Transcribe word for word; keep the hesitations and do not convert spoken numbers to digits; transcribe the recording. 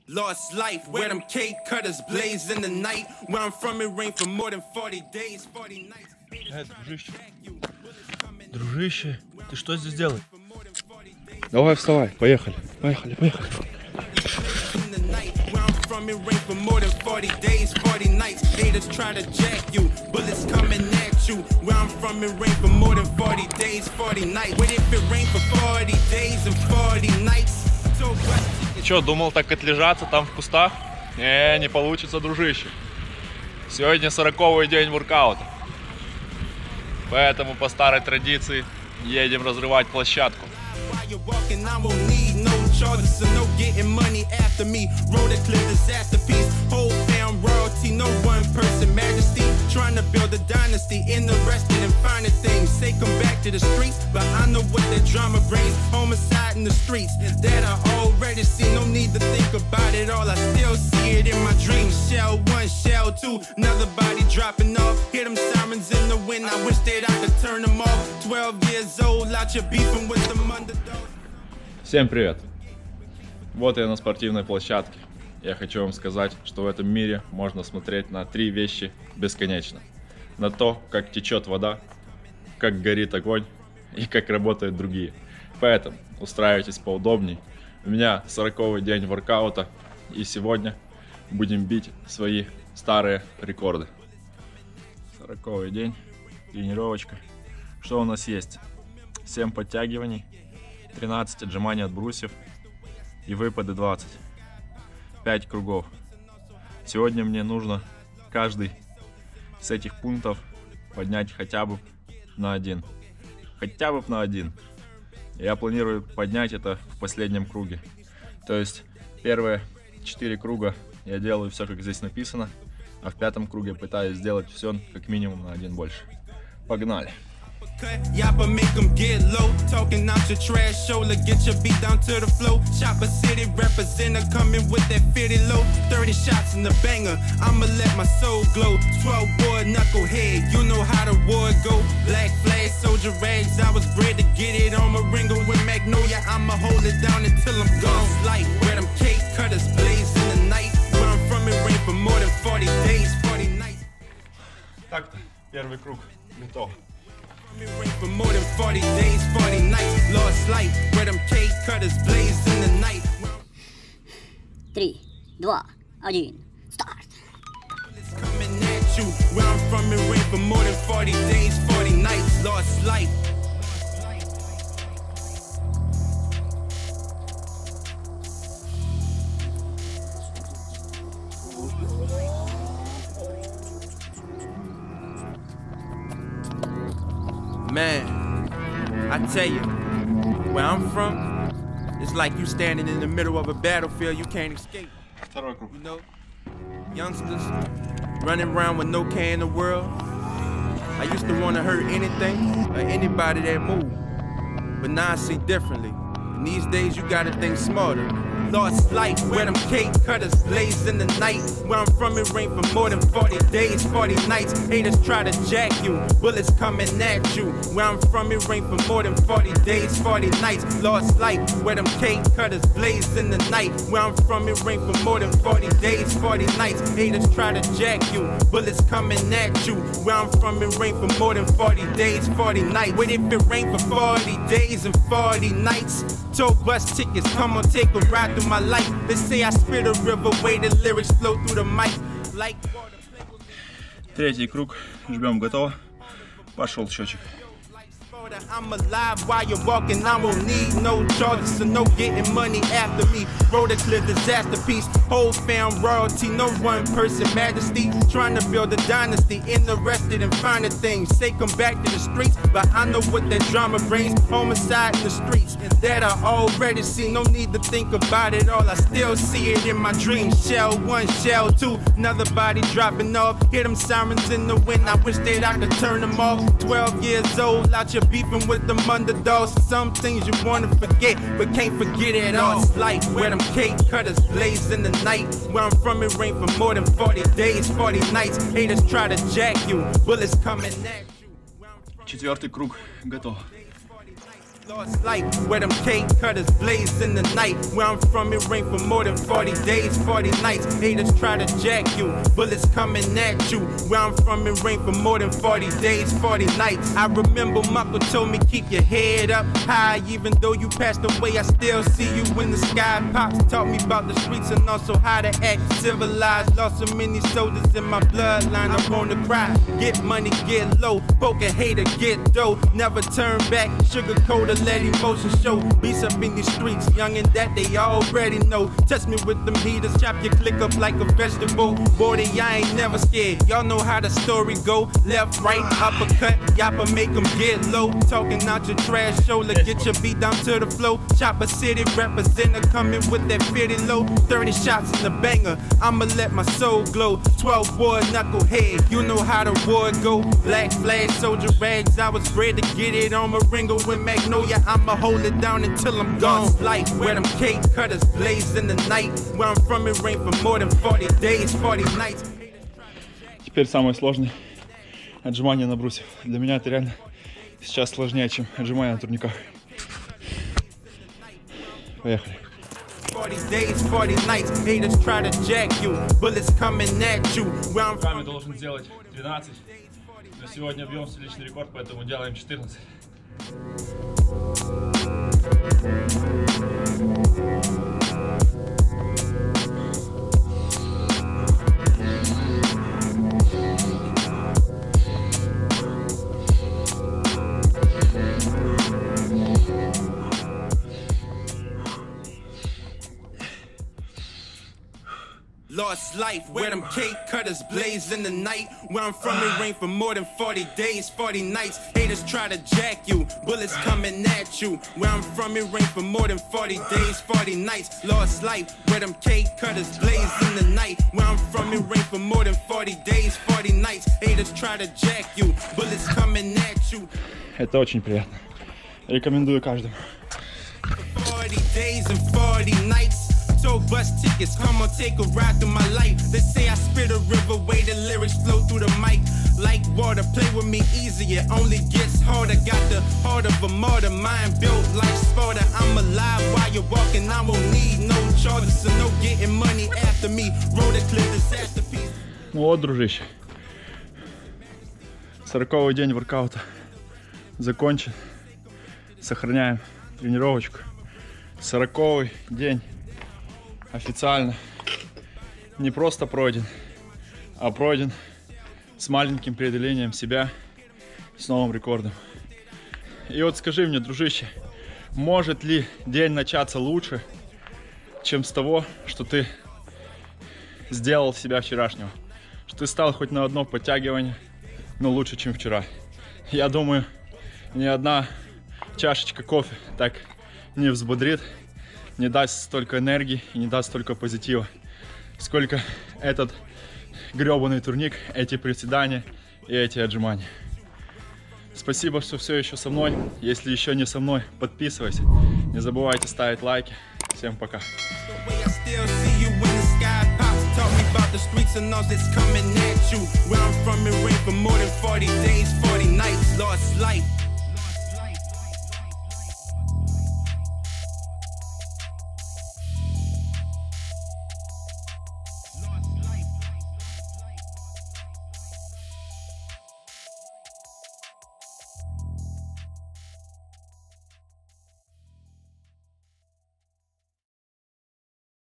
Lost life, where them cake cutters blaze in the night. Where I'm from, it rained for more than forty days, forty nights. Эй, дружище. Дружище, ты что здесь делаешь? Давай, вставай, поехали, поехали, поехали. It rained for more than forty days, forty nights. Haters try to jack you, bullets coming at you. Where I'm from, it rained for more than forty days, forty nights. What if it rained for forty days and forty nights? So Ты что, думал так отлежаться там в кустах? Не, не получится, дружище. Сегодня сороковой день воркаута. Поэтому по старой традиции едем разрывать площадку. Charges, so no getting money after me. Road a clear disaster piece. Whole fam royalty, no one person majesty. Trying to build a dynasty, interested in finding things. Say come back to the streets, but I know what that drama brings. Homicide in the streets, that I already see. No need to think about it all. I still see it in my dreams. Shell one, shell two, another body dropping off. Hear them sirens in the wind. I wish that I could turn them off. Twelve years old, out here beefing with them underdogs. Всем привет! Вот я на спортивной площадке. Я хочу вам сказать, что в этом мире можно смотреть на три вещи бесконечно. На то, как течет вода, как горит огонь и как работают другие. Поэтому устраивайтесь поудобней. У меня сороковой день воркаута, и сегодня будем бить свои старые рекорды. сороковой день, тренировочка. Что у нас есть? семь подтягиваний, тринадцать отжиманий от брусьев и выпады двадцать. пять кругов. Сегодня мне нужно каждый из этих пунктов поднять хотя бы на один. Хотя бы на один. Я планирую поднять это в последнем круге. То есть первые четыре круга я делаю все, как здесь написано, а в пятом круге пытаюсь сделать все как минимум на один больше. Погнали! Yappa make them get low, talking out your trash shoulder, get your beat down to the flow. Chopper City representative coming with that fifty low, thirty shots in the banger, I'ma let my soul glow. twelve boy knucklehead, you know how the war go. Black flag, soldier rags, I was bred to get it on my ringo with Magnolia, I'ma hold it down until I'm gone. Light, where them cake cutters blaze in the night, where I'm from it rain for more than forty days, forty nights. Так-то, первый круг готов. For more than forty days, forty nights, lost light, where them cake cutters blaze in the night. Три, два, один, старт! It's coming at you, where I'm from it rain for more than forty days, forty nights, lost light. Man, I tell you, where I'm from, it's like you standing in the middle of a battlefield you can't escape. You know, youngsters running around with no care in the world. I used to want to hurt anything or anybody that moved, but now I see differently. And these days you gotta think smarter. Lost life, where them cake cutters blaze in the night. Where I'm from, it rained for more than forty days, forty nights. Haters try to jack you, bullets coming at you. Where I'm from, it rained for more than forty days, forty nights. Lost life, where them cake cutters blaze in the night. Where I'm from, it rained for more than forty days, forty nights. Haters try to jack you, bullets coming at you. Where I'm from, it rained for more than forty days, forty nights. What if it rained for forty days and forty nights? Tour bus tickets, come on, take a ride through my life. They say I spit a river, way the lyrics flow through the mic. Like water. Третий круг, жмем, готово. Пошел счетчик. I'm alive while you're walking, I won't need no charges, so no getting money after me. Road a clear disaster piece, whole fam royalty, no one person majesty. Trying to build a dynasty, interested in finding things. Say come back to the streets, but I know what that drama brings. Homicide in the streets, that I already see. No need to think about it all, I still see it in my dreams. Shell one, shell two, another body dropping off. Hear them sirens in the wind, I wish that I could turn them off. Twelve years old, out your beefing with them underdogs. Some things you wanna forget, but can't forget it all. It's life, where them cake cutters blaze in the night. Where I'm from, it rained for more than forty days, forty nights. Haters try to jack you, bullets coming at you. Четвертый круг готов. Lost life, where them cake cutters blaze in the night. Where I'm from, it rained for more than forty days, forty nights. Haters try to jack you, bullets coming at you. Where I'm from, it rained for more than forty days, forty nights. I remember Michael told me keep your head up high. Even though you passed away, I still see you when the sky pops. Taught me about the streets and also how to act civilized. Lost so many soldiers in my bloodline, I wanna cry. Get money, get low, poke a hater, get dough. Never turn back, sugarcoat a let emotion show. Beats up in these streets, young and that they already know. Test me with them heaters, chop your click up like a vegetable. Boy, I ain't never scared. Y'all know how the story go. Left, right, uppercut, yappa make them get low. Talking out your trash shoulder, get your beat down to the flow. Chopper City representative coming with that fifty low. thirty shots in the banger, I'ma let my soul glow. twelve boy knucklehead, you know how the war go. Black flag, soldier rags, I was bred to get it on Marengo with Magnolia. I'ma hold it down until I'm gone. Life where them cake cutters blaze in the night. Where I'm from, it rained for more than forty days, forty nights. Теперь самое сложное — отжимание на брусьях. Для меня это реально сейчас сложнее, чем отжимание на турниках. Поехали. Руками должен сделать двенадцать, но сегодня бьем личный рекорд, поэтому делаем четырнадцать. Lost life, where them cake cutters blaze in the night. Where I'm from, it rained for more than forty days, forty nights. Haters try to jack you, bullets coming at you. Where I'm from, it rained for more than forty days, forty nights. Lost life, where them cake cutters blaze in the night. Where I'm from, it rained for more than forty days, forty nights. Haters try to jack you, bullets coming at you. Это очень приятно. Рекомендую каждому. forty days and forty nights. So bus tickets, come on, take a ride through my life. They say I spit a river, way the lyrics flow through the mic. Like water, play with me easy, it only gets harder. Got the heart of a martyr, mind built like Sparta. I'm alive while you're walking, I won't need no charges. So no getting money after me, roll the clip, disasterpiece. Ну вот, дружище, сороковой день воркаута закончен. Сохраняем тренировочку. Сороковый день официально не просто пройден, а пройден с маленьким преодолением себя, с новым рекордом. И вот скажи мне, дружище, может ли день начаться лучше, чем с того, что ты сделал себя вчерашнего? Что ты стал хоть на одно подтягивание, но лучше, чем вчера. Я думаю, ни одна чашечка кофе так не взбодрит, не даст столько энергии и не даст столько позитива, сколько этот гребаный турник, эти приседания и эти отжимания. Спасибо, что все еще со мной. Если еще не со мной, подписывайся. Не забывайте ставить лайки. Всем пока. Where I'm from, it rained for more than forty days, forty nights. Lost life.